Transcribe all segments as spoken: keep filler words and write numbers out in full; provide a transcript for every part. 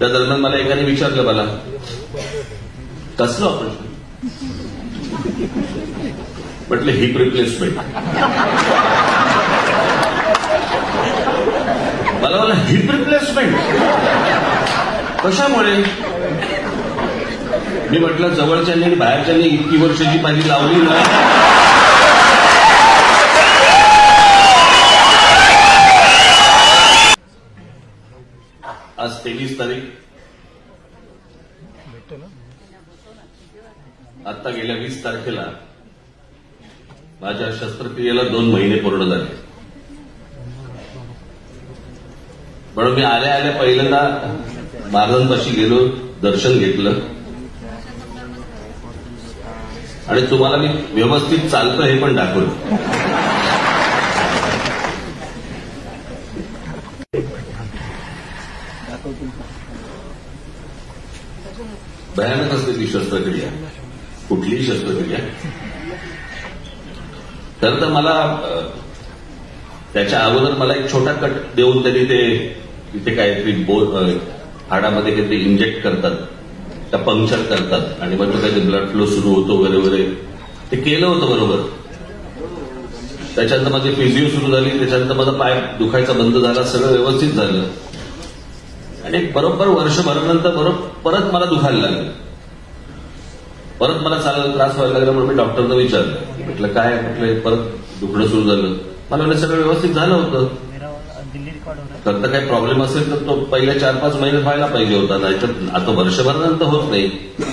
त्या दरम्यान मला एकाने विचारलं, मला कसलं ऑपरेशन? म्हटलं हिप रिप्लेसमेंट. मला मला हिप रिप्लेसमेंट कशामुळे? मी म्हटलं जवळच्यांनी आणि बाहेरच्यांनी इतकी वर्षाची माझी लावली ना, आज तेवीस तारीख, आता गेल्या वीस तारखेला माझ्या शस्त्रक्रियेला दोन महिने पूर्ण झाले. म्हणून मी आल्या आल्या पहिल्यांदा महाराजांपाशी गेलो, दर्शन घेतलं आणि तुम्हाला मी व्यवस्थित चालतं हे पण दाखवलं. भयानक असते ती शस्त्रक्रिया, कुठलीही शस्त्रक्रिया. तर तर मला त्याच्या अगोदर मला एक छोटा कट देऊन त्यांनी ते तिथे काहीतरी हाडामध्ये काहीतरी इंजेक्ट करतात, त्या पंक्चर करतात आणि मग तो काहीतरी ब्लड फ्लो सुरू होतो वगैरे वगैरे. ते केलं होतं बरोबर. त्याच्यानंतर माझी फिजिओ सुरू झाली, त्याच्यानंतर माझा पाय दुखायचा बंद झाला, सगळं व्यवस्थित झालं. आणि बरोबर वर्षभरानंतर बरोबर परत मला दुखायला लागलं, परत मला चालायला त्रास व्हायला लागला. म्हणून मी डॉक्टरला विचारलं, म्हटलं काय? म्हटलं परत दुखणं सुरू झालं. मला म्हणजे सगळं व्यवस्थित झालं होतं, तर काही प्रॉब्लेम असेल तर तो पहिल्या चार पाच महिने व्हायला पाहिजे होता, नाहीतर आता वर्षभरानंतर होत नाही.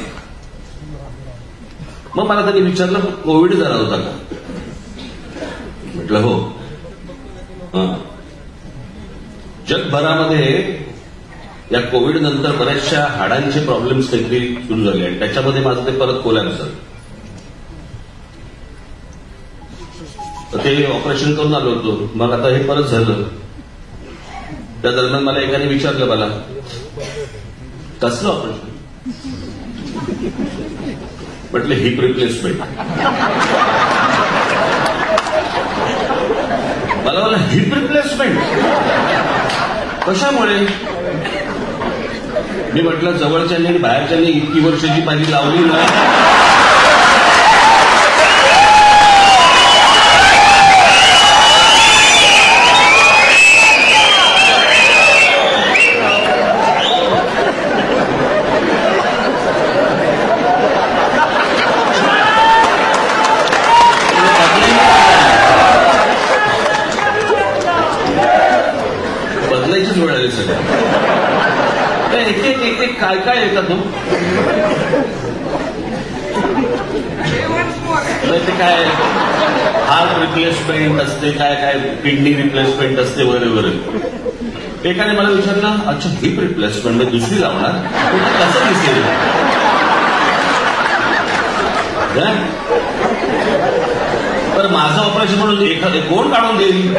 मग मला त्यांनी विचारलं कोविड झाला होता का? म्हटलं हो. हा, जगभरामध्ये या कोविड नंतर बऱ्याचशा हाडांचे प्रॉब्लेम्स काहीतरी सुरू झाले आणि त्याच्यामध्ये माझं ते परत कोलॅप्स झालं. तर ते ऑपरेशन करून आलो होतो. मग आता हे परत झालं. त्या दरम्यान मला एकाने विचारलं, मला कसलं ऑपरेशन? म्हटलं हिप रिप्लेसमेंट. मला मला हिप रिप्लेसमेंट कशामुळे? मी म्हटलं जवळच्यांनी आणि बाहेरच्यांनी इतकी वर्षाची माझी लावली ना, बदलायचीच वेळ आली सगळं. एक एक एक एक काय काय येतात तो ते काय हार्ट रिप्लेसमेंट असते, काय काय किडनी रिप्लेसमेंट असते वगैरे वगैरे. एकाने मला विचारलं, अच्छा हिप रिप्लेसमेंट मी दुसरी लावणार, कसं दिसेल? तर माझं ऑपरेशन म्हणून एखादं कोण काढून देईल?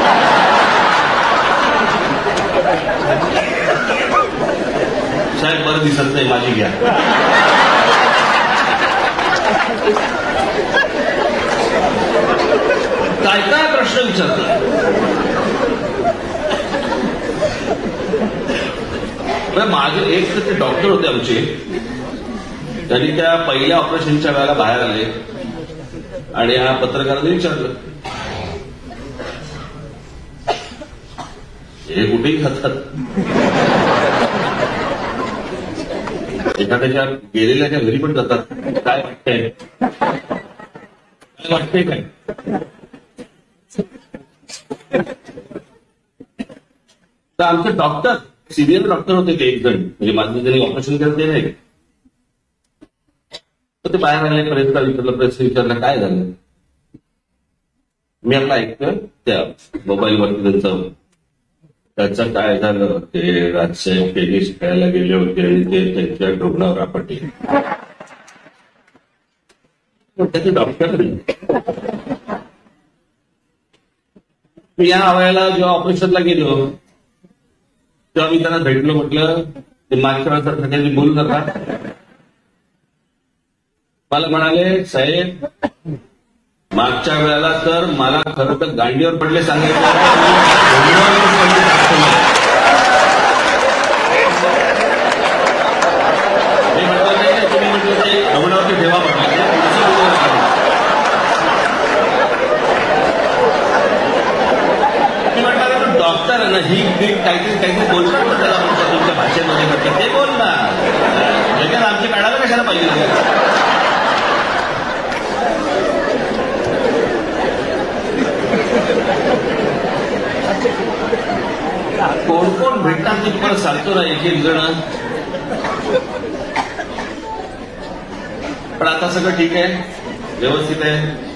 साहेब बरं दिसत नाही, माझी घ्या. काय काय प्रश्न विचारतात. माझे एक तर ते डॉक्टर होते आमचे, त्यांनी त्या पहिल्या ऑपरेशनच्या वेळेला बाहेर आले आणि या पत्रकारांनी विचारलं, हे कुठेही खातात? एखाद्याच्या गेलेल्याच्या घरी पण जातात. काय वाटतंय? काय वाटतंय काय? तर आमचे डॉक्टर, सिनियर डॉक्टर होते ते एक जण, म्हणजे माझं ज्यांनी ऑपरेशन केलं ते नाही. तर ते बाहेर आले, प्रेसला विचारलं, प्रेस विचारलं काय झालं. मी आपलं ऐकतोय त्या मोबाईलवरती त्यांचं, त्याचं काय झालं, ते राजसाहेब टेनिस खेळायला गेले होते आणि ते त्यांच्या ढोबणावर आपटले. त्याचे डॉक्टर मी या वयाला जेव्हा ऑपरेशनला गेलो तेव्हा मी त्यांना भेटलो. म्हटलं ते मागच्या वेळेसारखं त्यांनी बोलू नका. मला म्हणाले, साहेब मागच्या वेळेला तर मला खरं तर गांडीवर पडले सांगायचं, जण ही ही काहीतरी काहीतरी बोलतात ना त्याला म्हणतात तुमच्या भाषेमध्ये म्हणतात ते बोल ना. लगेच आमची काढायला कशाला पाहिजे. कोण कोण भेटतात मी तुम्हाला सांगतो ना एक एक जण. पण आता सगळं ठीक आहे, व्यवस्थित आहे.